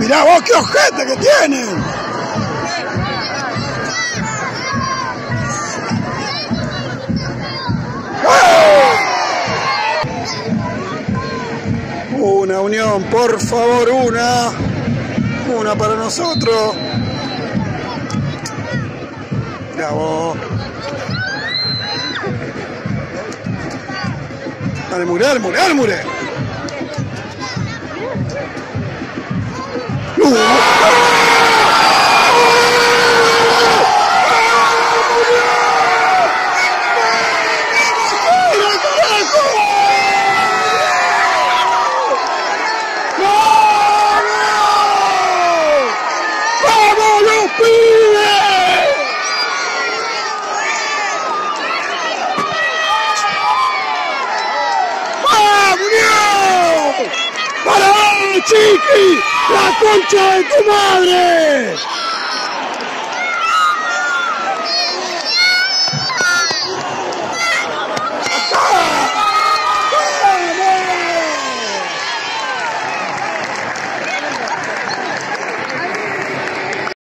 Mirá vos qué ojete que tienen. Una unión, por favor, una para nosotros. Bravo. Dale, Mure, dale, Mure, dale, Mure. ¡Para, Chiqui! ¡La concha de tu madre!